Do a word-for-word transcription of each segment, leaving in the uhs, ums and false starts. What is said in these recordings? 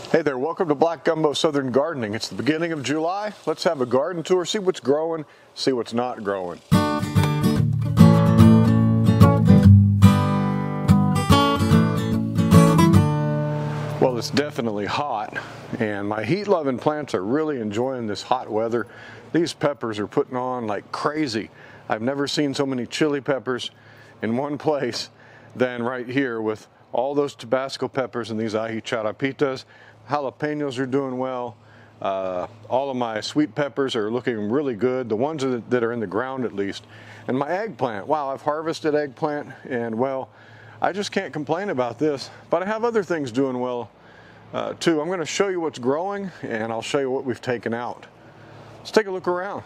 Hey there, welcome to Black Gumbo Southern Gardening. It's the beginning of July. Let's have a garden tour, see what's growing, see what's not growing. Well, it's definitely hot, and my heat-loving plants are really enjoying this hot weather. These peppers are putting on like crazy. I've never seen so many chili peppers in one place than right here with all those Tabasco peppers and these ají charapitas. Jalapenos are doing well. Uh, all of my sweet peppers are looking really good, the ones that are in the ground at least. And my eggplant, wow, I've harvested eggplant, and well, I just can't complain about this, but I have other things doing well uh, too. I'm going to show you what's growing, and I'll show you what we've taken out. Let's take a look around.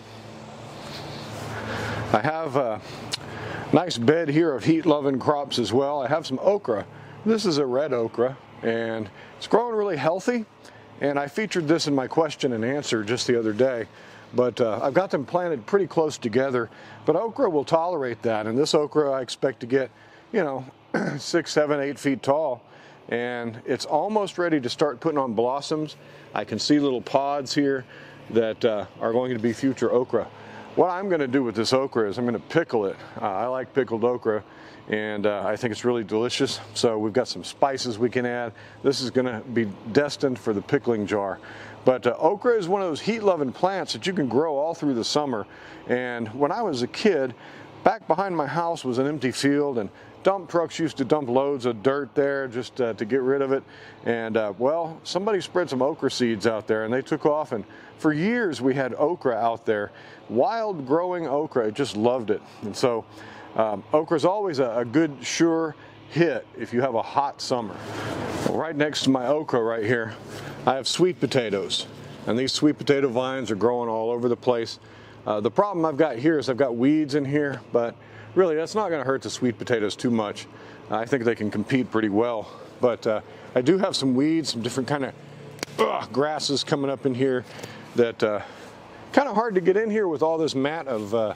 I have a nice bed here of heat-loving crops as well. I have some okra. This is a red okra, and it's growing really healthy, and I featured this in my question and answer just the other day. But uh, I've got them planted pretty close together, but okra will tolerate that, and this okra I expect to get, you know, six, seven, eight feet tall, and it's almost ready to start putting on blossoms. I can see little pods here that uh, are going to be future okra. What I'm going to do with this okra is I'm going to pickle it. Uh, I like pickled okra, and uh, I think it's really delicious. So we've got some spices we can add. This is going to be destined for the pickling jar. But uh, okra is one of those heat-loving plants that you can grow all through the summer. And when I was a kid, back behind my house was an empty field, and dump trucks used to dump loads of dirt there just uh, to get rid of it. And uh, well, somebody spread some okra seeds out there, and they took off, and for years we had okra out there. Wild growing okra, I just loved it. And so um, okra is always a, a good, sure hit if you have a hot summer. Well, right next to my okra right here, I have sweet potatoes. And these sweet potato vines are growing all over the place. Uh, the problem I've got here is I've got weeds in here, but really that's not going to hurt the sweet potatoes too much. I think they can compete pretty well. But uh, I do have some weeds, some different kind of ugh, grasses coming up in here that uh, kind of hard to get in here with all this mat of, uh,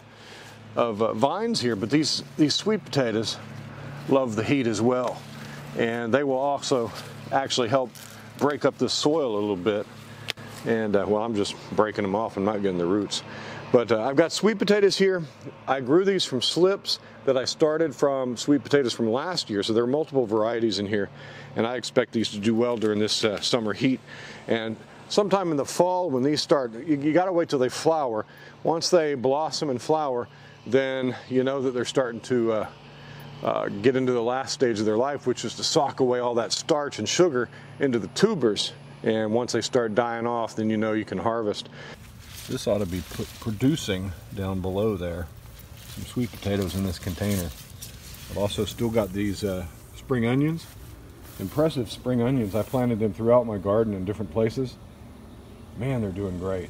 of uh, vines here. But these, these sweet potatoes love the heat as well. And they will also actually help break up the soil a little bit. And uh, well, I'm just breaking them off. I'm not getting the roots. But uh, I've got sweet potatoes here. I grew these from slips that I started from sweet potatoes from last year. So there are multiple varieties in here. And I expect these to do well during this uh, summer heat. And sometime in the fall when these start, you, you got to wait till they flower. Once they blossom and flower, then you know that they're starting to uh, uh, get into the last stage of their life, which is to sock away all that starch and sugar into the tubers. And once they start dying off, then you know you can harvest. This ought to be producing down below there. Some sweet potatoes in this container. I've also still got these uh, spring onions. Impressive spring onions. I planted them throughout my garden in different places. Man, they're doing great.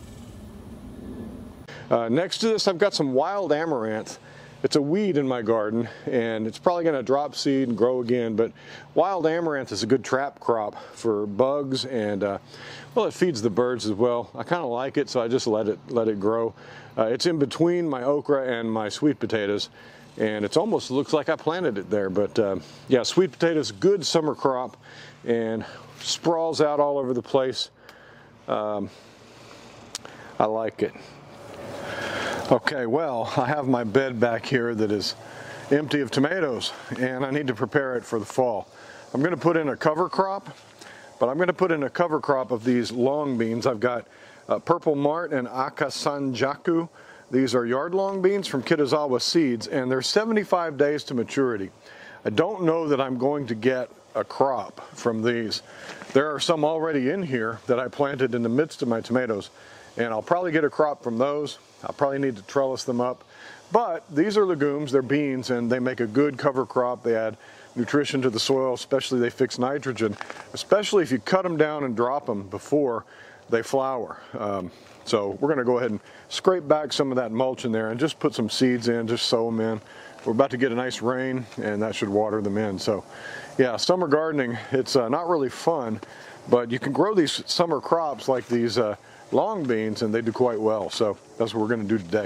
Uh, next to this, I've got some wild amaranth. It's a weed in my garden, and it's probably going to drop seed and grow again, but wild amaranth is a good trap crop for bugs, and uh, well, it feeds the birds as well. I kind of like it, so I just let it let it grow. Uh, it's in between my okra and my sweet potatoes, and it almost looks like I planted it there. But uh, yeah, sweet potatoes, good summer crop, and sprawls out all over the place. Um, I like it. Okay, well, I have my bed back here that is empty of tomatoes, and I need to prepare it for the fall. I'm going to put in a cover crop, but I'm going to put in a cover crop of these long beans. I've got uh, Purple Mart and Akasanjaku. These are yard long beans from Kitazawa Seeds, and they're seventy-five days to maturity. I don't know that I'm going to get a crop from these. There are some already in here that I planted in the midst of my tomatoes, and I'll probably get a crop from those. I'll probably need to trellis them up. But these are legumes, they're beans, and they make a good cover crop. They add nutrition to the soil, especially they fix nitrogen, especially if you cut them down and drop them before they flower. Um, so we're gonna go ahead and scrape back some of that mulch in there and just put some seeds in, just sow them in. We're about to get a nice rain, and that should water them in. So yeah, summer gardening, it's uh, not really fun, but you can grow these summer crops like these uh, long beans, and they do quite well. So that's what we're going to do today.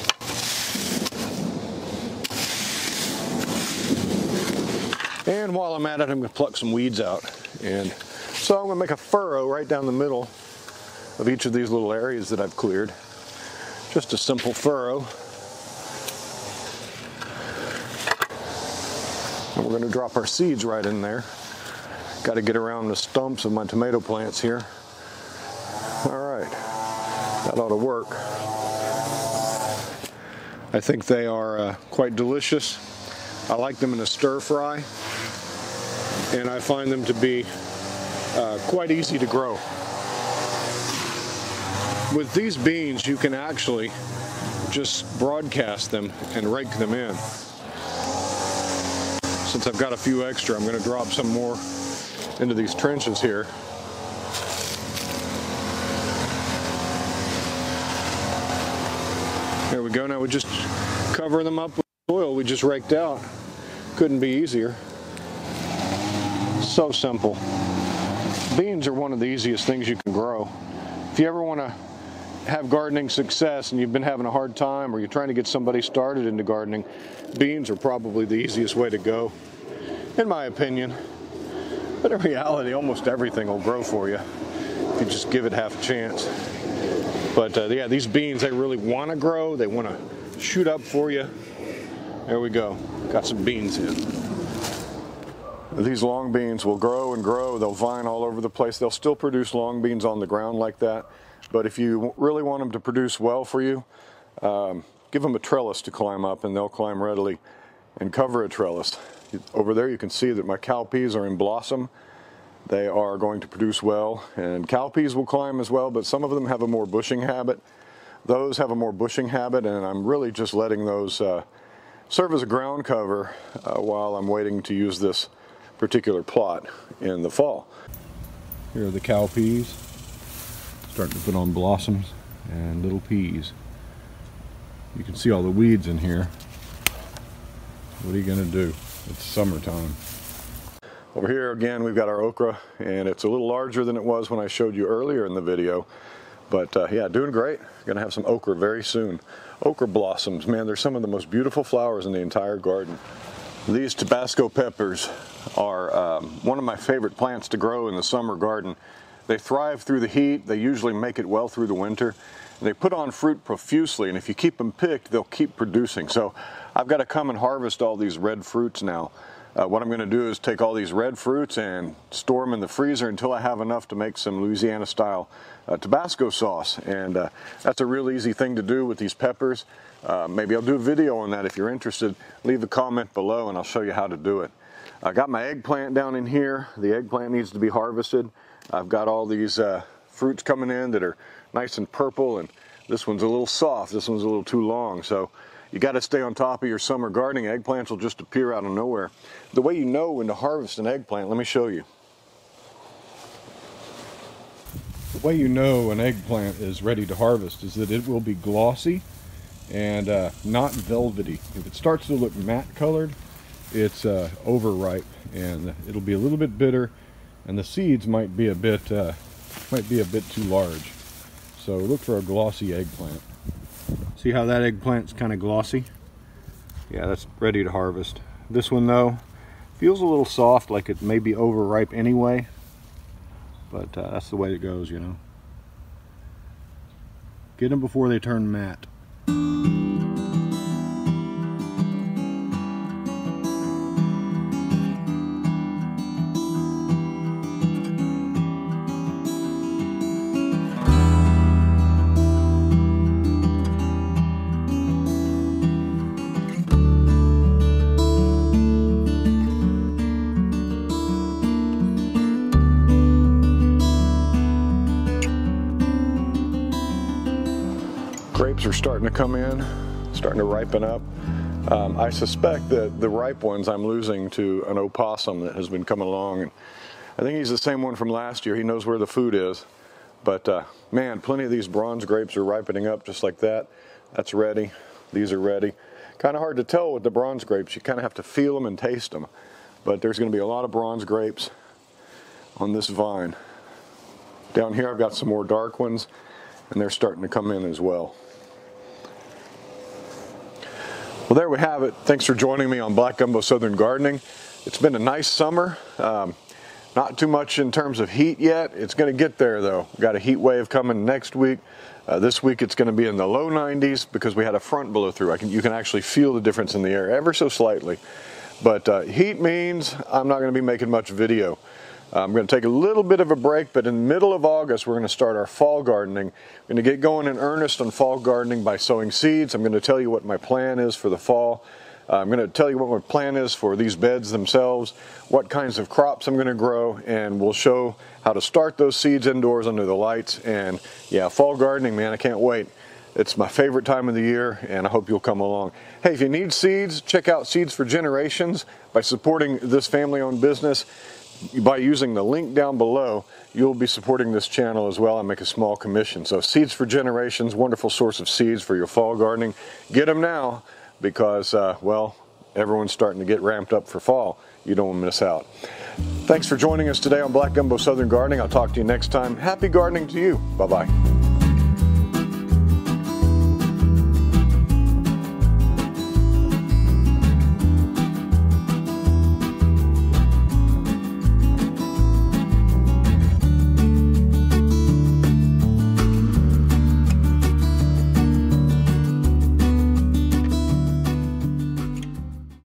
And while I'm at it, I'm going to pluck some weeds out. And so I'm going to make a furrow right down the middle of each of these little areas that I've cleared. Just a simple furrow. And we're going to drop our seeds right in there. Got to get around the stumps of my tomato plants here. All right, that ought to work. I think they are uh, quite delicious. I like them in a stir fry, and I find them to be uh, quite easy to grow. With these beans, you can actually just broadcast them and rake them in. Since I've got a few extra, I'm going to drop some more into these trenches here. There we go. Now we just cover them up with soil we just raked out. Couldn't be easier. So simple. Beans are one of the easiest things you can grow. If you ever want to have gardening success and you've been having a hard time, or you're trying to get somebody started into gardening, beans are probably the easiest way to go, in my opinion. But in reality, almost everything will grow for you if you just give it half a chance. But uh, yeah, these beans, they really want to grow. They want to shoot up for you. There we go. Got some beans in. These long beans will grow and grow. They'll vine all over the place. They'll still produce long beans on the ground like that. But if you really want them to produce well for you, um, give them a trellis to climb up, and they'll climb readily. And cover a trellis. Over there you can see that my cowpeas are in blossom. They are going to produce well, and cowpeas will climb as well, but some of them have a more bushing habit. Those have a more bushing habit, and I'm really just letting those uh, serve as a ground cover uh, while I'm waiting to use this particular plot in the fall. Here are the cowpeas, starting to put on blossoms and little peas. You can see all the weeds in here. What are you going to do? It's summertime. Over here again, we've got our okra, and it's a little larger than it was when I showed you earlier in the video. But uh, yeah, doing great. Gonna have some okra very soon. Okra blossoms, man, they're some of the most beautiful flowers in the entire garden. These Tabasco peppers are um, one of my favorite plants to grow in the summer garden. They thrive through the heat. They usually make it well through the winter. They put on fruit profusely, and if you keep them picked, they'll keep producing. So I've got to come and harvest all these red fruits now. Uh, what I'm going to do is take all these red fruits and store them in the freezer until I have enough to make some Louisiana-style uh, Tabasco sauce. And uh, that's a real easy thing to do with these peppers. Uh, maybe I'll do a video on that if you're interested. Leave a comment below and I'll show you how to do it. I got my eggplant down in here. The eggplant needs to be harvested. I've got all these uh, fruits coming in that are nice and purple, and this one's a little soft. This one's a little too long. So you got to stay on top of your summer gardening. Eggplants will just appear out of nowhere. The way you know when to harvest an eggplant, let me show you. The way you know an eggplant is ready to harvest is that it will be glossy and uh, not velvety. If it starts to look matte colored, it's uh, overripe, and it'll be a little bit bitter, and the seeds might be a bit uh, might be a bit too large. So look for a glossy eggplant. See how that eggplant's kind of glossy? Yeah, that's ready to harvest. This one though feels a little soft, like it may be overripe anyway, but uh, that's the way it goes, you know. Get them before they turn matte. Grapes are starting to come in, starting to ripen up. Um, I suspect that the ripe ones I'm losing to an opossum that has been coming along. And I think he's the same one from last year. He knows where the food is. But uh, man, plenty of these bronze grapes are ripening up just like that. That's ready. These are ready. Kind of hard to tell with the bronze grapes. You kind of have to feel them and taste them. But there's going to be a lot of bronze grapes on this vine. Down here I've got some more dark ones, and they're starting to come in as well. Well, there we have it. Thanks for joining me on Black Gumbo Southern Gardening. It's been a nice summer. Um, not too much in terms of heat yet. It's going to get there though. We've got a heat wave coming next week. Uh, this week it's going to be in the low nineties because we had a front blow through. I can, you can actually feel the difference in the air ever so slightly. But uh, heat means I'm not going to be making much video. Uh, I'm going to take a little bit of a break, but in the middle of August we're going to start our fall gardening. We're going to get going in earnest on fall gardening by sowing seeds. I'm going to tell you what my plan is for the fall. Uh, I'm going to tell you what my plan is for these beds themselves, what kinds of crops I'm going to grow, and we'll show how to start those seeds indoors under the lights. And yeah, fall gardening, man, I can't wait. It's my favorite time of the year, and I hope you'll come along. Hey, if you need seeds, check out Seeds for Generations. By supporting this family-owned business, by using the link down below, you'll be supporting this channel as well and make a small commission. So Seeds for Generations, wonderful source of seeds for your fall gardening. Get them now because, uh, well, everyone's starting to get ramped up for fall. You don't want to miss out. Thanks for joining us today on Black Gumbo Southern Gardening. I'll talk to you next time. Happy gardening to you. Bye-bye.